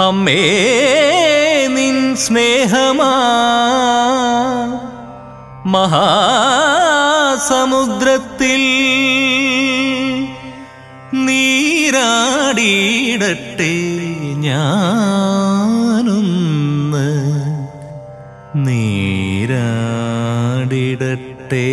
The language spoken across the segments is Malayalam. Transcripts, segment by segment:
അമ്മേ നിൻ സ്നേഹമാ മഹാസമുദ്രത്തിൽ നീരാടിയിടട്ടെ ഞാനൊന്ന് നീരാടിടട്ടെ.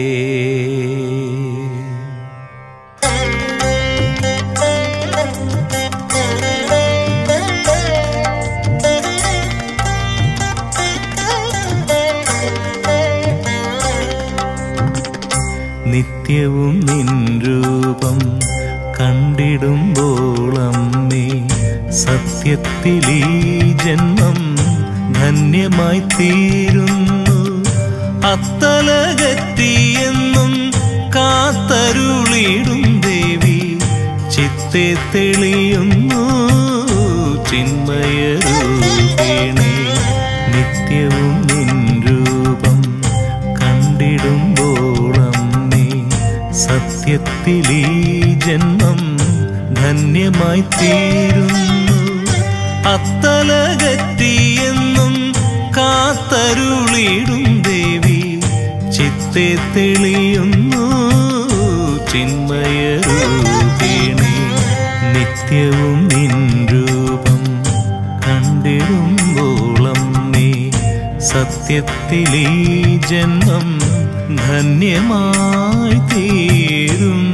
നിത്യവും നിൻ രൂപം കണ്ടിടുമ്പോൾ അമ്മേ സത്യത്തിൽ ഈ ജന്മം ധന്യമായി തീരുന്നു. അത്തലകറ്റിയെന്നും കാത്തരുളിടും ദേവി ചിത്തെ തെളിയുന്നു ചിന്മയരൂപിണി. നിത്യവും നിൻ രൂപം കണ്ടിടുമ്പോൾ അമ്മേ സത്യത്തിൽ ഈ ജന്മം ധന്യമായി തീരുന്നു. അത്തലകറ്റിയെന്നും കാത്തരുളിടും ദേവി ചിത്തെ തെളിയുന്നു ചിന്മയരൂപിണി. നിത്യവും നിൻ രൂപം കണ്ടിടുമ്പോൾ അമ്മേ സത്യത്തിൽ ഈ ജന്മം ധന്യമായി തീരുന്നു.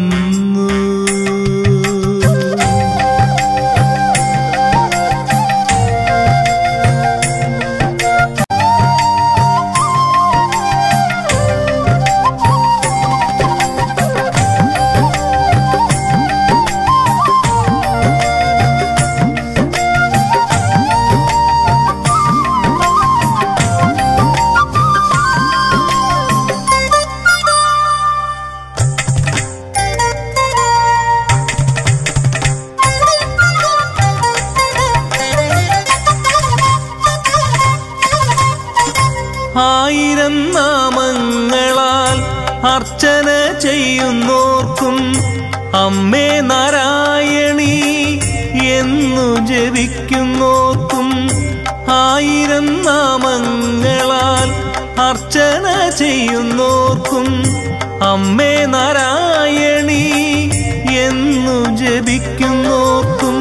ആയിരം നാമങ്ങളാൽ അർച്ചന ചെയ്യുന്നോർക്കും അമ്മേ നാരായണി എന്നു ജപിക്കുന്നോർക്കും. ആയിരം നാമങ്ങളാൽ അർച്ചന ചെയ്യുന്നോർക്കും അമ്മേ നാരായണി എന്നു ജപിക്കുന്നോർക്കും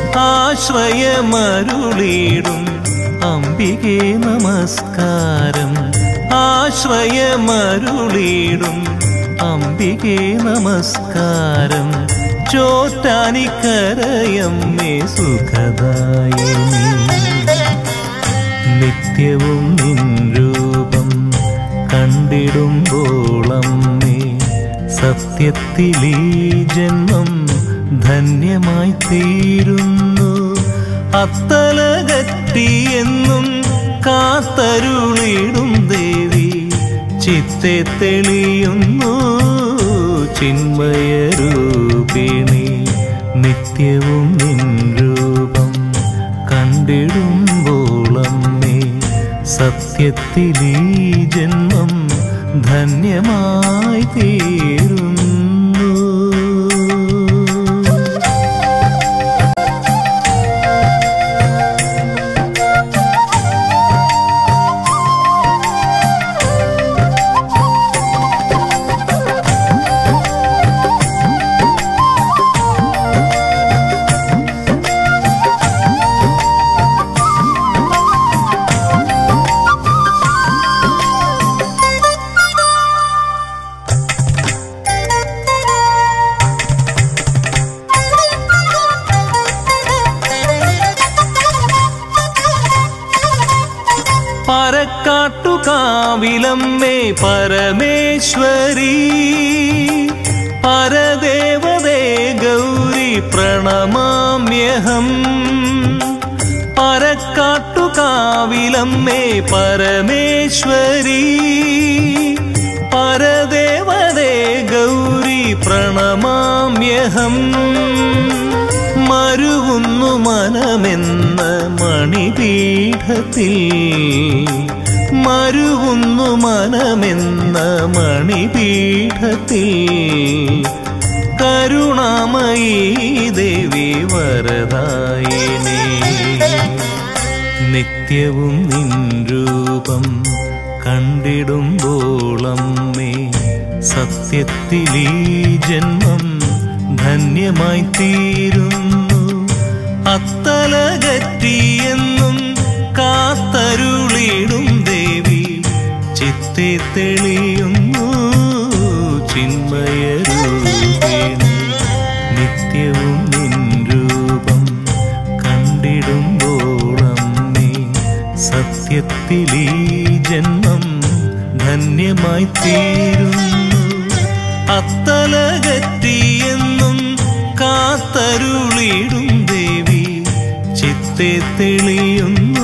ആശ്രയമരുളിടും അംബികേ നമസ്കാരം. ആശ്രയമരുളിടും അംബികേ നമസ്കാരം. ചോറ്റാനിക്കരയമ്മേ സുഖദായിനി. നിത്യവും നിൻ രൂപം കണ്ടിടുമ്പോൾ അമ്മേ സത്യത്തിൽ ഈ ജന്മം ധന്യമായി തീരുന്നു. അത്തലകറ്റിയെന്നും കാത്തരുളിടും ദേവി ചിത്തെ തെളിയുന്നു ചിന്മയരൂപിണി. നിത്യവും നിൻ രൂപം കണ്ടിടുമ്പോൾ അമ്മേ സത്യത്തിൽ ഈ ജന്മം ധന്യമായി തീരുന്നു. പരക്കാട്ടുകാവിലമ്മേ പരമേശ്വരി പരദേവതേ ഗൗരി പ്രണമാമ്യഹം. പരക്കാട്ടുകാവിലമ്മേ പരമേശ്വരി പരദേവതേ ഗൗരി പ്രണമാമ്യഹം. മരുവുന്നു മനമെന്ന മണിപീഠത്തിൽ മരുവുന്നു മനമെന്ന മണിപീഠത്തിൽ കരുണാമയീ ദേവി വരദായിനി. നിത്യവും നിൻ രൂപം കണ്ടിടുമ്പോളമ്മേ സത്യത്തിലീ ജന്മം ധന്യമായി തീരുന്നു. അത്തലകറ്റിയെന്നും കാത്തരുളിടും ദേവി ചിത്തെ തെളിയുന്നു ചിന്മയരൂപിണി. നിത്യവും നിൻ രൂപം കണ്ടിടുമ്പോളമ്മേ സത്യത്തിലീ ജന്മം ധന്യമായി തീരുന്നു. അത്തലകറ്റിയെന്നും കാത്തരുളിടും ദേവി ചിത്തെ തെളിയുന്നു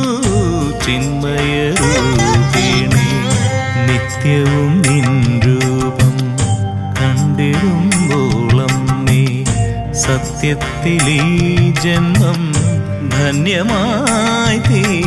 ചിന്മയരൂപിണി. നിത്യവും നിൻ രൂപം കണ്ടിടുമ്പോളമ്മേ സത്യത്തിലീ ജന്മം ധന്യമായി തീരുന്നു.